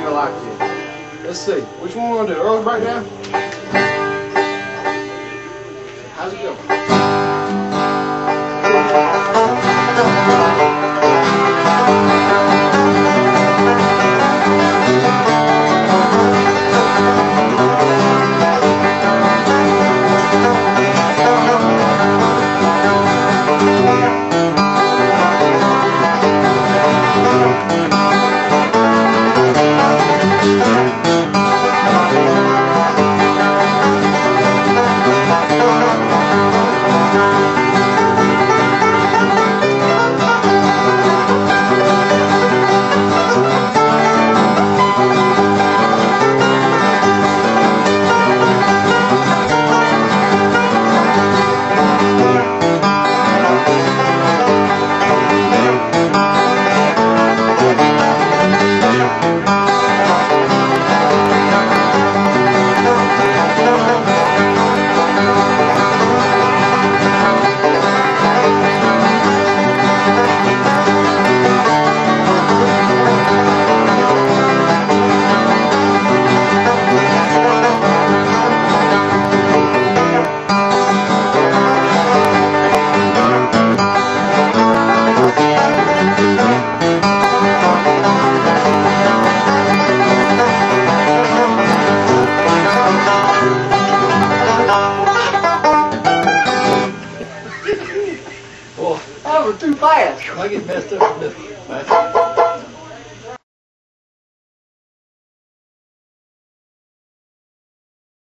you'll like it. Let's see. Which one we want to do? Early breakdown? How's it going? That was too fast. I get messed up with this.